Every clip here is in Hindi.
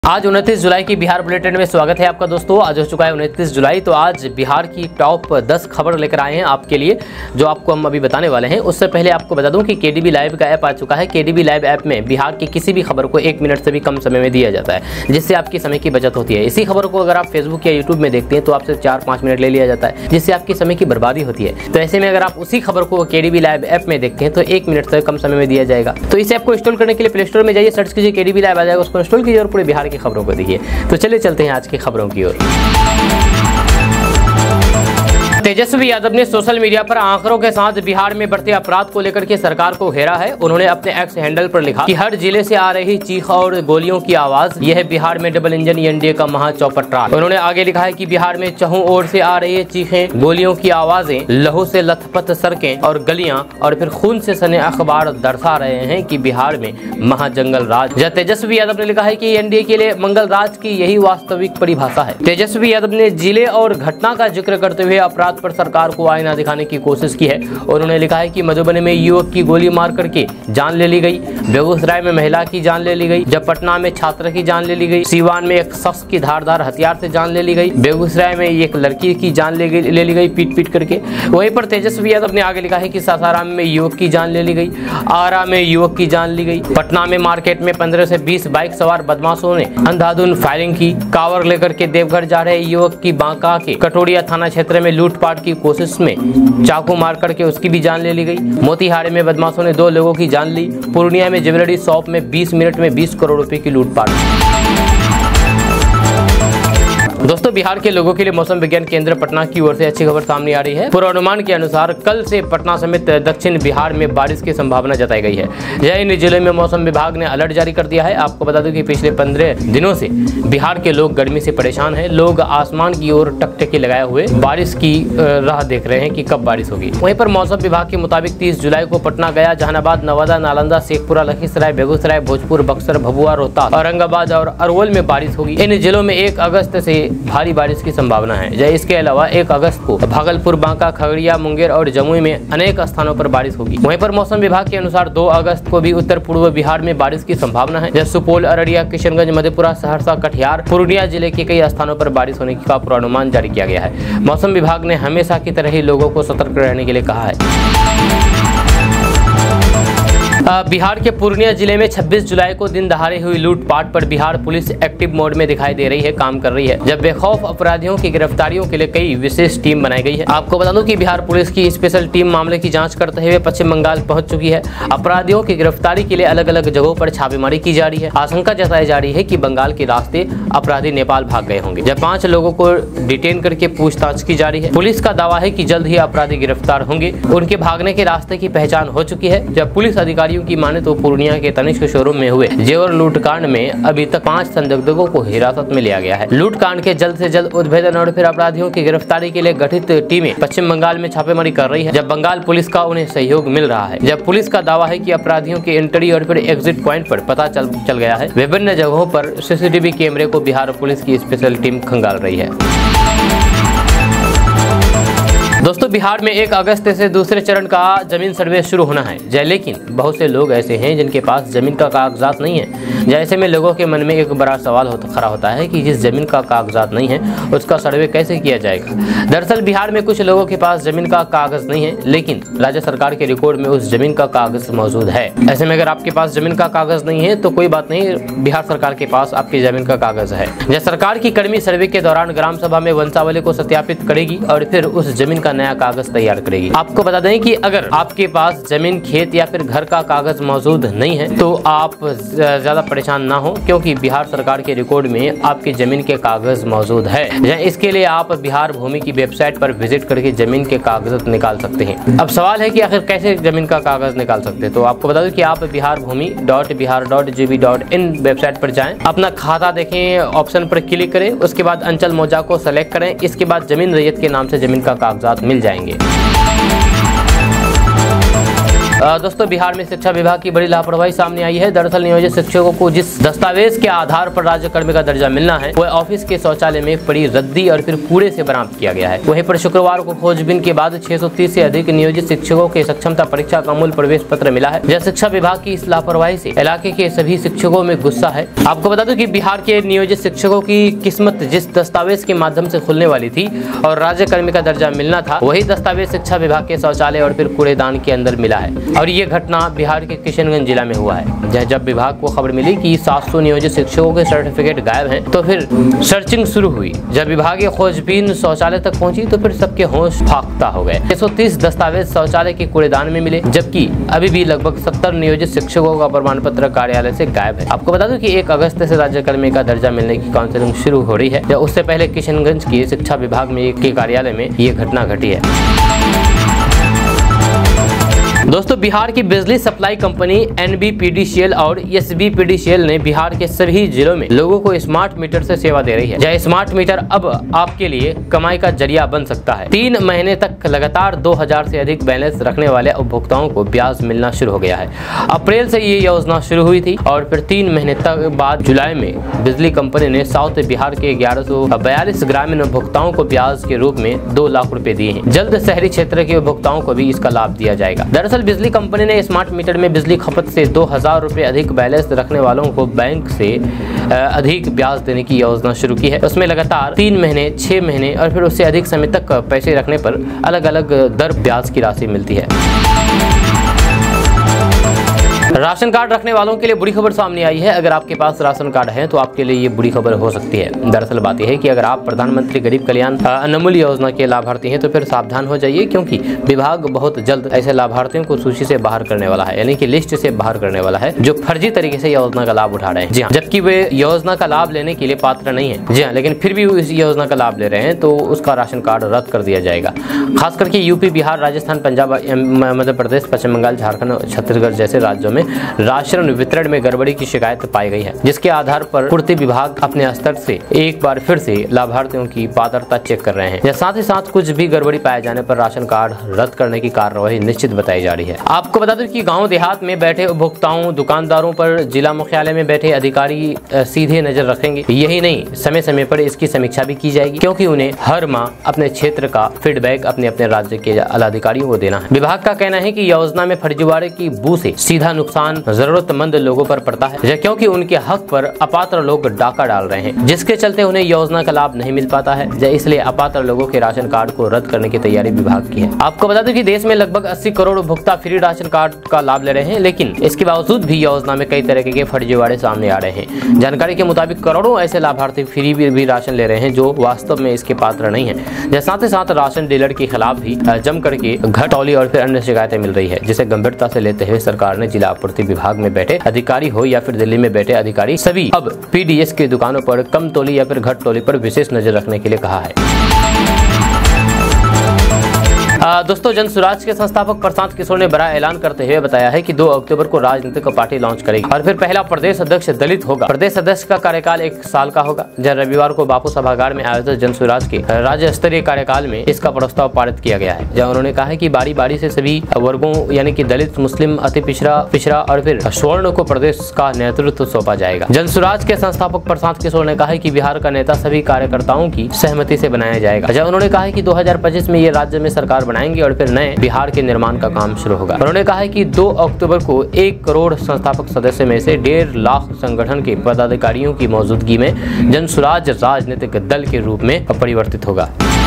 आज 29 जुलाई की बिहार बुलेटिन में स्वागत है आपका दोस्तों। आज हो चुका है 29 जुलाई। तो आज बिहार की टॉप 10 खबर लेकर आए हैं आपके लिए, जो आपको हम अभी बताने वाले हैं। उससे पहले आपको बता दूं कि केडीबी लाइव का ऐप आ चुका है। केडीबी लाइव ऐप में बिहार की किसी भी खबर को 1 मिनट से भी कम समय में दिया जाता है, जिससे आपकी समय की बचत होती है। इसी खबर को अगर आप फेसबुक या यूट्यूब में देखते हैं तो आपसे 4-5 मिनट ले लिया जाता है, जिससे आपकी समय की बर्बादी होती है। तो ऐसे में अगर आप उसी खबर को केडीबी लाइव ऐप में देखते हैं तो 1 मिनट से कम समय में दिया जाएगा। तो इस ऐप को इंस्टॉल करने के लिए प्ले स्टोर में जाइए, सर्च कीजिए केडीबी लाइव आ जाएगा, उसको इंस्टॉल कीजिए और पूरे बिहार की खबरों को देखिए। तो चलिए चलते हैं आज की खबरों की ओर। तेजस्वी यादव ने सोशल मीडिया पर आंकड़ों के साथ बिहार में बढ़ते अपराध को लेकर के सरकार को घेरा है। उन्होंने अपने एक्स हैंडल पर लिखा कि हर जिले से आ रही चीख और गोलियों की आवाज, यह है बिहार में डबल इंजन एनडीए का महाचौपटराज। उन्होंने आगे लिखा है कि बिहार में चहुं ओर से आ रही चीखें, गोलियों की आवाजें, लहू से लथपथ सड़कें और गलियां और फिर खून से सने अखबार दर्शा रहे हैं कि बिहार में महाजंगल राज। जब तेजस्वी यादव ने लिखा है कि एनडीए के लिए मंगल राज की यही वास्तविक परिभाषा है। तेजस्वी यादव ने जिले और घटना का जिक्र करते हुए अपराध पर सरकार को आईना दिखाने की कोशिश की है। उन्होंने लिखा है कि मधुबनी में युवक की गोली मार करके जान ले ली गई, बेगूसराय में महिला की जान ले ली गई, जब पटना में छात्र की जान ले ली गई, सीवान में एक शख्स की धारदार हथियार से जान ले ली गई, बेगूसराय में एक लड़की की जान ले ली गई पीट करके। वहीं पर तेजस्वी यादव ने आगे लिखा है कि सासाराम में युवक की जान ले ली गई, आरा में युवक की जान ली गई, पटना में मार्केट में 15 से 20 बाइक सवार बदमाशों ने अंधाधुंध फायरिंग की, कांवर लेकर के देवघर जा रहे युवक की बांका के कटोरिया थाना क्षेत्र में लूटपाट की कोशिश में चाकू मार करके उसकी भी जान ले ली गई। मोतिहारी में बदमाशों ने 2 लोगों की जान ली। पूर्णिया में ज्वेलरी शॉप में 20 मिनट में 20 करोड़ रुपए की लूटपाट। दोस्तों, बिहार के लोगों के लिए मौसम विज्ञान केंद्र पटना की ओर से अच्छी खबर सामने आ रही है। पूर्वानुमान के अनुसार कल से पटना समेत दक्षिण बिहार में बारिश की संभावना जताई गई है। इन जिले में मौसम विभाग ने अलर्ट जारी कर दिया है। आपको बता दूं कि पिछले 15 दिनों से बिहार के लोग गर्मी से परेशान हैं। लोग आसमान की ओर टकटकी लगाए हुए बारिश की राह देख रहे हैं कि कब बारिश होगी। वहीं पर मौसम विभाग के मुताबिक 30 जुलाई को पटना, गया, जहानाबाद, नवादा, नालंदा, शेखपुरा, लखीसराय, बेगूसराय, भोजपुर, बक्सर, भभुआ, रोहतास, औरंगाबाद और अरवल में बारिश होगी। इन जिलों में 1 अगस्त से भारी बारिश की संभावना है। इसके अलावा 1 अगस्त को भागलपुर, बांका, खगड़िया, मुंगेर और जमुई में अनेक स्थानों पर बारिश होगी। वहीं पर मौसम विभाग के अनुसार 2 अगस्त को भी उत्तर पूर्व बिहार में बारिश की संभावना है। जैसे सुपौल, अररिया, किशनगंज, मधेपुरा, सहरसा, कटिहार, पूर्णिया जिले के कई स्थानों पर बारिश होने का पूर्वानुमान जारी किया गया है। मौसम विभाग ने हमेशा की तरह ही लोगों को सतर्क रहने के लिए कहा है। बिहार के पूर्णिया जिले में 26 जुलाई को दिन दहाड़े हुई लूटपाट पर बिहार पुलिस एक्टिव मोड में दिखाई दे रही है, काम कर रही है। जब बेखौफ अपराधियों की गिरफ्तारियों के लिए कई विशेष टीम बनाई गई है। आपको बता दूं कि बिहार पुलिस की स्पेशल टीम मामले की जांच करते हुए पश्चिम बंगाल पहुंच चुकी है। अपराधियों की गिरफ्तारी के लिए अलग अलग जगहों पर छापेमारी की जा रही है। आशंका जताई जा रही है कि बंगाल के रास्ते अपराधी नेपाल भाग गए होंगे। जब 5 लोगों को डिटेन करके पूछताछ की जा रही है। पुलिस का दावा है कि जल्द ही अपराधी गिरफ्तार होंगे। उनके भागने के रास्ते की पहचान हो चुकी है। जब पुलिस अधिकारियों की माने तो पूर्णिया के तनिष्क शोरूम में हुए जेवर लूटकांड में अभी तक 5 संदिग्धों को हिरासत में लिया गया है। लूटकांड के जल्द से जल्द उद्भेदन और फिर अपराधियों की गिरफ्तारी के लिए गठित टीमें पश्चिम बंगाल में छापेमारी कर रही है। जब बंगाल पुलिस का उन्हें सहयोग मिल रहा है। जब पुलिस का दावा है कि अपराधियों के एंट्री और फिर एग्जिट पॉइंट पर पता चल गया है। विभिन्न जगहों पर सीसीटीवी कैमरे को बिहार पुलिस की स्पेशल टीम खंगाल रही है। दोस्तों, बिहार में 1 अगस्त से दूसरे चरण का जमीन सर्वे शुरू होना है। लेकिन बहुत से लोग ऐसे हैं जिनके पास जमीन का कागजात नहीं है। जैसे में लोगों के मन में एक बड़ा सवाल खड़ा होता है कि जिस जमीन का कागजात नहीं है उसका सर्वे कैसे किया जाएगा। दरअसल बिहार में कुछ लोगों के पास जमीन का कागज नहीं है, लेकिन राज्य सरकार के रिकॉर्ड में उस जमीन का कागज मौजूद है। ऐसे में अगर आपके पास जमीन का कागज नहीं है तो कोई बात नहीं, बिहार सरकार के पास आपकी जमीन का कागज है। जब सरकार की कर्मी सर्वे के दौरान ग्राम सभा में वंशावली को सत्यापित करेगी और फिर उस जमीन का नया कागज तैयार करेगी। आपको बता दें कि अगर आपके पास जमीन, खेत या फिर घर का कागज मौजूद नहीं है तो आप ज्यादा परेशान ना हो, क्योंकि बिहार सरकार के रिकॉर्ड में आपकी जमीन के कागज मौजूद है। इसके लिए आप बिहार भूमि की वेबसाइट पर विजिट करके जमीन के कागज निकाल सकते हैं। अब सवाल है कि आखिर कैसे जमीन का कागज निकाल सकते हैं। तो आपको बता दें कि आप biharbhumi.bihar.gv.in वेबसाइट पर जाएं, अपना खाता देखें, ऑप्शन पर क्लिक करें, उसके बाद अंचल मौजा को सेलेक्ट करें। इसके बाद जमीन रैयत के नाम से जमीन का कागजात मिल जाएंगे। दोस्तों, बिहार में शिक्षा विभाग की बड़ी लापरवाही सामने आई है। दरअसल नियोजित शिक्षकों को जिस दस्तावेज के आधार पर राज्य कर्मी का दर्जा मिलना है, वह ऑफिस के शौचालय में पड़ी रद्दी और फिर कूड़े से बरामद किया गया है। वहीं पर शुक्रवार को खोजबीन के बाद 630 से अधिक नियोजित शिक्षकों के सक्षमता परीक्षा का मूल प्रवेश पत्र मिला है। शिक्षा विभाग की इस लापरवाही से इलाके के सभी शिक्षकों में गुस्सा है। आपको बता दूं कि बिहार के नियोजित शिक्षकों की किस्मत जिस दस्तावेज के माध्यम से खुलने वाली थी और राज्य कर्मी का दर्जा मिलना था, वही दस्तावेज शिक्षा विभाग के शौचालय और फिर कूड़ेदान के अंदर मिला है। और ये घटना बिहार के किशनगंज जिला में हुआ है। जब विभाग को खबर मिली कि 700 नियोजित शिक्षकों के सर्टिफिकेट गायब हैं, तो फिर सर्चिंग शुरू हुई। जब विभागीय खोजबीन शौचालय तक पहुंची तो फिर सबके होश फाख्ता हो गए। 630 दस्तावेज शौचालय के कूड़ेदान में मिले, जबकि अभी भी लगभग 70 नियोजित शिक्षकों का प्रमाण पत्र कार्यालय से गायब है। आपको बता दूं कि 1 अगस्त से राज्य कर्मी का दर्जा मिलने की काउंसलिंग शुरू हो रही है। उससे पहले किशनगंज की शिक्षा विभाग में के कार्यालय में ये घटना घटी है। दोस्तों, बिहार की बिजली सप्लाई कंपनी NBPDCL और SBPDCL ने बिहार के सभी जिलों में लोगों को स्मार्ट मीटर से सेवा दे रही है। यह स्मार्ट मीटर अब आपके लिए कमाई का जरिया बन सकता है। 3 महीने तक लगातार 2000 से अधिक बैलेंस रखने वाले उपभोक्ताओं को ब्याज मिलना शुरू हो गया है। अप्रैल से ये योजना शुरू हुई थी और फिर 3 महीने तक बाद जुलाई में बिजली कंपनी ने साउथ बिहार के 1142 ग्रामीण उपभोक्ताओं को ब्याज के रूप में 2 लाख रुपए दिए हैं। जल्द शहरी क्षेत्र के उपभोक्ताओं को भी इसका लाभ दिया जाएगा। दरअसल बिजली कंपनी ने स्मार्ट मीटर में बिजली खपत से 2000 रुपए अधिक बैलेंस रखने वालों को बैंक से अधिक ब्याज देने की योजना शुरू की है। उसमें लगातार 3 महीने, 6 महीने और फिर उससे अधिक समय तक पैसे रखने पर अलग अलग दर ब्याज की राशि मिलती है। राशन कार्ड रखने वालों के लिए बुरी खबर सामने आई है। अगर आपके पास राशन कार्ड है तो आपके लिए ये बुरी खबर हो सकती है। दरअसल बात यह है कि अगर आप प्रधानमंत्री गरीब कल्याण अन्न योजना के लाभार्थी हैं तो फिर सावधान हो जाइए, क्योंकि विभाग बहुत जल्द ऐसे लाभार्थियों को सूची से बाहर करने वाला है, यानी कि लिस्ट से बाहर करने वाला है, जो फर्जी तरीके से योजना का लाभ उठा रहे हैं। जी हाँ, जबकि वे योजना का लाभ लेने के लिए पात्र नहीं है। जी हाँ, लेकिन फिर भी इस योजना का लाभ ले रहे हैं तो उसका राशन कार्ड रद्द कर दिया जाएगा। खास करके यूपी, बिहार, राजस्थान, पंजाब, मध्य प्रदेश, पश्चिम बंगाल, झारखंड, छत्तीसगढ़ जैसे राज्यों में राशन वितरण में गड़बड़ी की शिकायत पाई गई है, जिसके आधार पर पूर्ति विभाग अपने स्तर से एक बार फिर से लाभार्थियों की पात्रता चेक कर रहे हैं। साथ ही साथ कुछ भी गड़बड़ी पाए जाने पर राशन कार्ड रद्द करने की कार्रवाई निश्चित बताई जा रही है। आपको बता दें कि गांव देहात में बैठे उपभोक्ताओं, दुकानदारों पर जिला मुख्यालय में बैठे अधिकारी सीधे नजर रखेंगे। यही नहीं, समय समय पर इसकी समीक्षा भी की जाएगी, क्योंकि उन्हें हर माह अपने क्षेत्र का फीडबैक अपने अपने राज्य के अधिकारियों को देना है। विभाग का कहना है कि योजना में फर्जीवाड़े की बू से सीधा नुकसान जरूरतमंद लोगों पर पड़ता है, क्योंकि उनके हक पर अपात्र लोग डाका डाल रहे हैं, जिसके चलते उन्हें योजना का लाभ नहीं मिल पाता है। इसलिए अपात्र लोगों के राशन कार्ड को रद्द करने की तैयारी विभाग की है। आपको बता दें कि देश में लगभग 80 करोड़ उपभोक्ता फ्री राशन कार्ड का लाभ ले रहे हैं, लेकिन इसके बावजूद भी योजना में कई तरह के फर्जीवाड़े सामने आ रहे हैं। जानकारी के मुताबिक करोड़ों ऐसे लाभार्थी फ्री भी राशन ले रहे हैं जो वास्तव में इसके पात्र नहीं है। साथ ही साथ राशन डीलर के खिलाफ भी जम करके घटौली और फिर अन्य शिकायतें मिल रही है, जिसे गंभीरता से लेते हुए सरकार ने जिला आपूर्ति विभाग में बैठे अधिकारी हो या फिर दिल्ली में बैठे अधिकारी, सभी अब PDS की दुकानों पर कम तोली या फिर घट तोली पर विशेष नजर रखने के लिए कहा है। दोस्तों, जन स्वराज के संस्थापक प्रशांत किशोर ने बड़ा ऐलान करते हुए बताया है कि 2 अक्टूबर को राजनीतिक पार्टी लॉन्च करेगी और फिर पहला प्रदेश अध्यक्ष दलित होगा। प्रदेश अध्यक्ष का कार्यकाल 1 साल का होगा। जब रविवार को बापू सभागार में आयोजित जन स्वराज के राज्य स्तरीय कार्यकाल में इसका प्रस्ताव पारित किया गया है, जहाँ उन्होंने कहा है कि बारी बारी से सभी वर्गों यानी कि दलित, मुस्लिम, अति पिछड़ा और फिर स्वर्ण को प्रदेश का नेतृत्व सौंपा जाएगा। जन स्वराज के संस्थापक प्रशांत किशोर ने कहा है कि बिहार का नेता सभी कार्यकर्ताओं की सहमति से बनाया जाएगा। जब उन्होंने कहा है कि 2025 में ये राज्य में सरकार बनाएंगे और फिर नए बिहार के निर्माण का काम शुरू होगा। उन्होंने कहा है कि 2 अक्टूबर को 1 करोड़ संस्थापक सदस्य में से 1.5 लाख संगठन के पदाधिकारियों की मौजूदगी में जन स्वराज राजनीतिक दल के रूप में परिवर्तित होगा।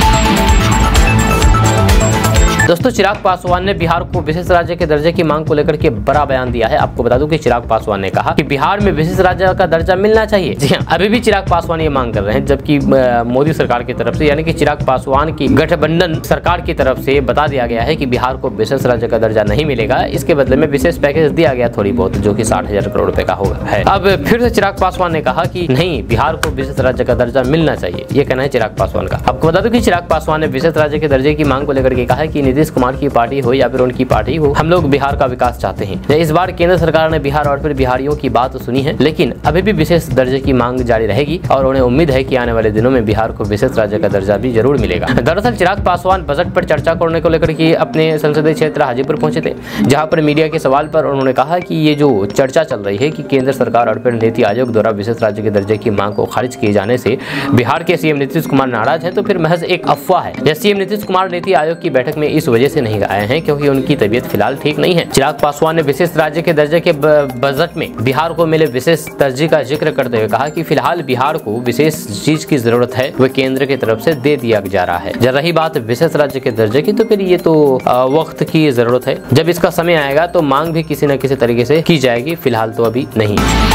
दोस्तों, चिराग पासवान ने बिहार को विशेष राज्य के दर्जे की मांग को लेकर के बड़ा बयान दिया है। आपको बता दूं कि चिराग पासवान ने कहा कि बिहार में विशेष राज्य का दर्जा मिलना चाहिए। जी हाँ, अभी भी चिराग पासवान ये मांग कर रहे हैं, जबकि मोदी सरकार की तरफ से यानी कि चिराग पासवान की गठबंधन सरकार की तरफ से बता दिया गया है कि बिहार को विशेष राज्य का दर्जा नहीं मिलेगा। इसके बदले में विशेष पैकेज दिया गया थोड़ी बहुत, जो कि 60,000 करोड़ रुपए का होगा है। अब फिर से चिराग पासवान ने कहा कि नहीं, बिहार को विशेष राज्य का दर्जा मिलना चाहिए। ये कहना है चिराग पासवान का। आपको बता दूं कि चिराग पासवान ने विशेष राज्य के दर्जे की मांग को लेकर के कहा है कि नीतीश कुमार की पार्टी हो या फिर उनकी पार्टी हो, हम लोग बिहार का विकास चाहते हैं। इस बार केंद्र सरकार ने बिहार और फिर बिहारियों की बात सुनी है, लेकिन अभी भी विशेष दर्जे की मांग जारी रहेगी और उन्हें उम्मीद है कि आने वाले दिनों में बिहार को विशेष राज्य का दर्जा भी जरूर मिलेगा। दरअसल चिराग पासवान बजट पर चर्चा करने को लेकर के अपने संसदीय क्षेत्र हाजीपुर पहुंचे थे, जहां पर मीडिया के सवाल पर उन्होंने कहा कि ये जो चर्चा चल रही है कि केंद्र सरकार और फिर नीति आयोग द्वारा विशेष राज्य के दर्जे की मांग को खारिज किए जाने से बिहार के सीएम नीतीश कुमार नाराज हैं, तो फिर महज एक अफवाह है। यह सीएम नीतीश कुमार नीति आयोग की बैठक में इस वजह से नहीं आए हैं क्योंकि उनकी तबीयत फिलहाल ठीक नहीं है। चिराग पासवान ने विशेष राज्य के दर्जे के बजट में बिहार को मिले विशेष दर्जे का जिक्र करते हुए कहा कि फिलहाल बिहार को विशेष चीज की जरूरत है, वह केंद्र की तरफ से दे दिया जा रहा है। जब रही बात विशेष राज्य के दर्जे की, तो फिर ये तो वक्त की जरूरत है, जब इसका समय आएगा तो मांग भी किसी न किसी तरीके से की जाएगी, फिलहाल तो अभी नहीं।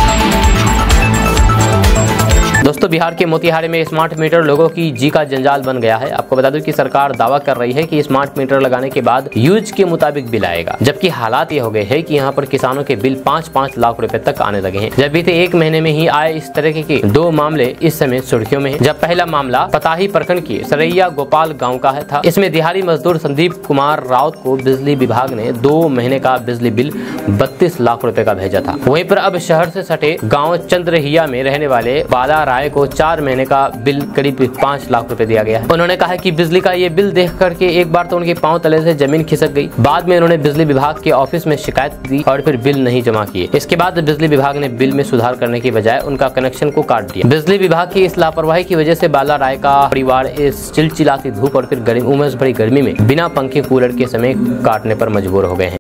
दोस्तों, बिहार के मोतिहारी में स्मार्ट मीटर लोगों की जी का जंजाल बन गया है। आपको बता दूं कि सरकार दावा कर रही है कि स्मार्ट मीटर लगाने के बाद यूज के मुताबिक बिल आएगा, जबकि हालात ये हो गए हैं कि यहाँ पर किसानों के बिल 5-5 लाख रुपए तक आने लगे हैं। जब बीते एक महीने में ही आए इस तरह के 2 मामले इस समय सुर्खियों में हैं। जब पहला मामला पताही प्रखंड के सरैया गोपाल गाँव का था। इसमें दिहाड़ी मजदूर संदीप कुमार राउत को बिजली विभाग ने 2 महीने का बिजली बिल 32 लाख रुपए का भेजा था। वहीं पर अब शहर से सटे गाँव चंद्रहिया में रहने वाले बाला राय को 4 महीने का बिल करीब 5 लाख रुपए दिया गया है। उन्होंने कहा कि बिजली का ये बिल देख करके एक बार तो उनके पांव तले से जमीन खिसक गई। बाद में उन्होंने बिजली विभाग के ऑफिस में शिकायत दी और फिर बिल नहीं जमा किए। इसके बाद बिजली विभाग ने बिल में सुधार करने की बजाय उनका कनेक्शन को काट दिया। बिजली विभाग की इस लापरवाही की वजह से बाला राय का परिवार इस चिलचिलाती धूप और फिर उमस भरी गर्मी में बिना पंखे कूलर के समय काटने पर मजबूर हो गए हैं।